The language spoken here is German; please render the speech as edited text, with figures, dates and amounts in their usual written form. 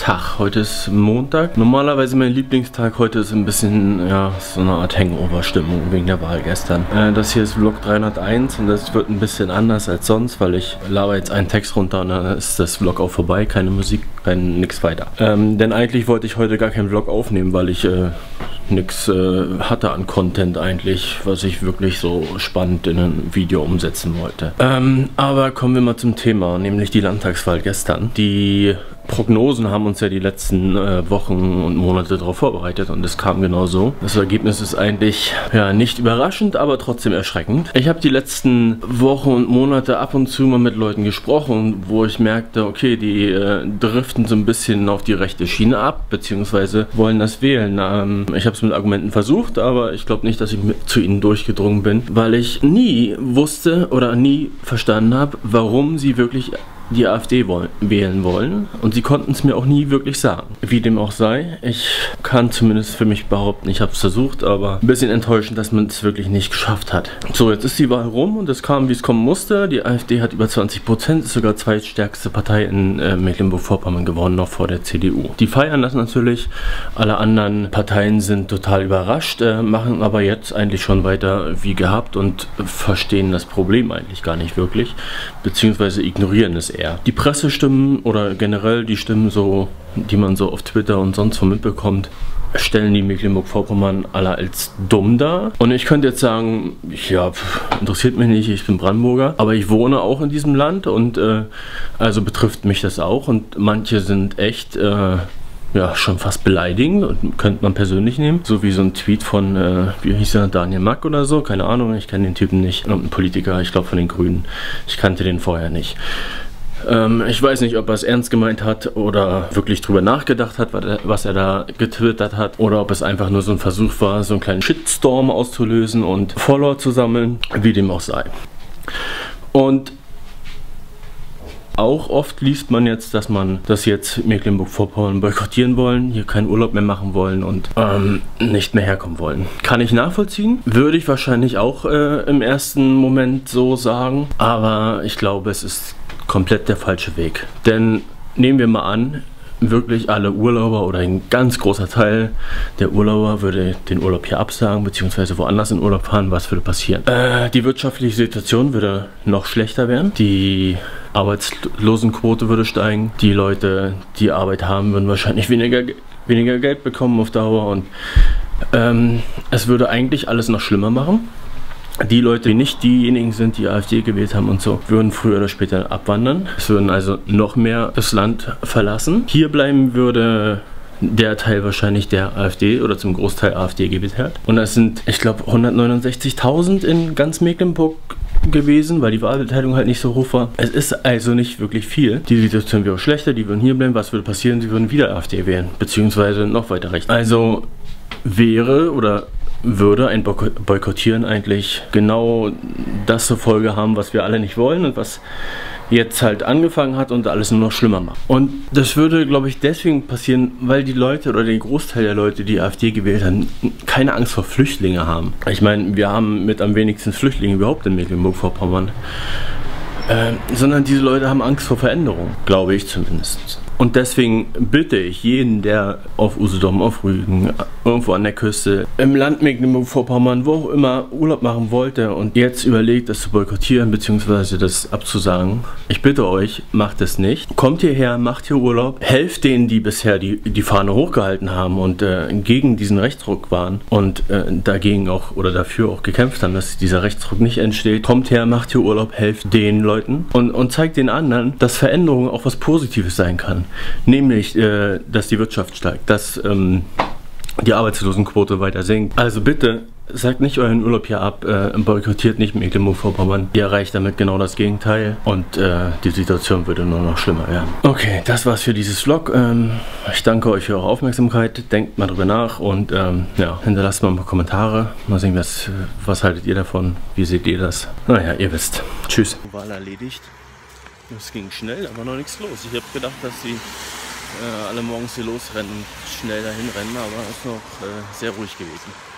Tag. Heute ist Montag. Normalerweise mein Lieblingstag. Heute ist ein bisschen, ja, so eine Art Hangover-Stimmung wegen der Wahl gestern. Das hier ist Vlog 301 und das wird ein bisschen anders als sonst, weil ich laber jetzt einen Text runter und dann ist das Vlog auch vorbei. Keine Musik, nix weiter. Denn eigentlich wollte ich heute gar keinen Vlog aufnehmen, weil ich nix hatte an Content eigentlich, was ich wirklich so spannend in ein Video umsetzen wollte. Aber kommen wir mal zum Thema, nämlich die Landtagswahl gestern. Die Prognosen haben uns ja die letzten Wochen und Monate darauf vorbereitet und es kam genau so. Das Ergebnis ist eigentlich ja nicht überraschend, aber trotzdem erschreckend. Ich habe die letzten Wochen und Monate ab und zu mal mit Leuten gesprochen, wo ich merkte, okay, die driften so ein bisschen auf die rechte Schiene ab, beziehungsweise wollen das wählen. Ich habe es mit Argumenten versucht, aber ich glaube nicht, dass ich zu ihnen durchgedrungen bin, weil ich nie wusste oder nie verstanden habe, warum sie wirklich die AfD wählen wollen, und sie konnten es mir auch nie wirklich sagen. Wie dem auch sei, ich kann zumindest für mich behaupten, ich habe es versucht, aber ein bisschen enttäuschend, dass man es wirklich nicht geschafft hat. So, jetzt ist die Wahl rum und es kam, wie es kommen musste. Die AfD hat über 20%, ist sogar zweitstärkste Partei in Mecklenburg-Vorpommern geworden, noch vor der CDU. Die feiern das natürlich, alle anderen Parteien sind total überrascht, machen aber jetzt eigentlich schon weiter wie gehabt und verstehen das Problem eigentlich gar nicht wirklich, beziehungsweise ignorieren es eher. Die Pressestimmen oder generell die Stimmen, so, die man so auf Twitter und sonst wo mitbekommt, stellen die Mecklenburg-Vorpommern alle als dumm dar. Und ich könnte jetzt sagen, ja, interessiert mich nicht, ich bin Brandenburger, aber ich wohne auch in diesem Land und also betrifft mich das auch, und manche sind echt ja, schon fast beleidigend und könnte man persönlich nehmen. So wie so ein Tweet von, wie hieß er, Daniel Mack oder so, keine Ahnung, ich kenne den Typen nicht. Und ein Politiker, ich glaube von den Grünen. Ich kannte den vorher nicht. Ich weiß nicht, ob er es ernst gemeint hat oder wirklich drüber nachgedacht hat, was er da getwittert hat, oder ob es einfach nur so ein Versuch war, so einen kleinen Shitstorm auszulösen und Follower zu sammeln, wie dem auch sei. Und auch oft liest man jetzt, dass man das jetzt Mecklenburg-Vorpommern boykottieren wollen, hier keinen Urlaub mehr machen wollen und nicht mehr herkommen wollen. Kann ich nachvollziehen, würde ich wahrscheinlich auch im ersten Moment so sagen, aber ich glaube, es ist komplett der falsche Weg. Denn nehmen wir mal an, wirklich alle Urlauber oder ein ganz großer Teil der Urlauber würde den Urlaub hier absagen, beziehungsweise woanders in Urlaub fahren. Was würde passieren? Die wirtschaftliche Situation würde noch schlechter werden. Die Arbeitslosenquote würde steigen. Die Leute, die Arbeit haben, würden wahrscheinlich weniger Geld bekommen auf Dauer, und es würde eigentlich alles noch schlimmer machen. Die Leute, die nicht diejenigen sind, die AfD gewählt haben und so, würden früher oder später abwandern. Es würden also noch mehr das Land verlassen. Hier bleiben würde der Teil wahrscheinlich der AfD oder zum Großteil AfD gewählt hat. Und das sind, ich glaube, 169.000 in ganz Mecklenburg gewesen, weil die Wahlbeteiligung halt nicht so hoch war. Es ist also nicht wirklich viel. Die Situation wäre auch schlechter, die würden hier bleiben. Was würde passieren? Sie würden wieder AfD wählen, beziehungsweise noch weiter rechts. Also wäre oder würde ein Boykottieren eigentlich genau das zur Folge haben, was wir alle nicht wollen und was jetzt halt angefangen hat und alles nur noch schlimmer macht. Und das würde, glaube ich, deswegen passieren, weil die Leute oder der Großteil der Leute, die AfD gewählt haben, keine Angst vor Flüchtlingen haben. Ich meine, wir haben mit am wenigsten Flüchtlinge überhaupt in Mecklenburg-Vorpommern. Sondern diese Leute haben Angst vor Veränderung, glaube ich zumindest. Und deswegen bitte ich jeden, der auf Usedom, auf Rügen, irgendwo an der Küste, im Land Mecklenburg-Vorpommern, wo auch immer Urlaub machen wollte und jetzt überlegt, das zu boykottieren bzw. das abzusagen. Ich bitte euch, macht es nicht. Kommt hierher, macht hier Urlaub, helft denen, die bisher die Fahne hochgehalten haben und gegen diesen Rechtsruck waren und dagegen auch oder dafür auch gekämpft haben, dass dieser Rechtsruck nicht entsteht. Kommt her, macht hier Urlaub, helft den Leuten und zeigt den anderen, dass Veränderung auch was Positives sein kann. Nämlich, dass die Wirtschaft steigt, dass die Arbeitslosenquote weiter sinkt. Also bitte, sagt nicht euren Urlaub hier ab, boykottiert nicht Mecklenburg-Vorpommern. Ihr erreicht damit genau das Gegenteil und die Situation würde nur noch schlimmer werden. Okay, das war's für dieses Vlog. Ich danke euch für eure Aufmerksamkeit. Denkt mal drüber nach und ja, hinterlasst mal ein paar Kommentare. Mal sehen, was haltet ihr davon? Wie seht ihr das? Naja, ihr wisst. Tschüss. Wahl erledigt. Es ging schnell, aber noch nichts los. Ich habe gedacht, dass sie alle morgens hier losrennen und schnell dahin rennen, aber es ist noch sehr ruhig gewesen.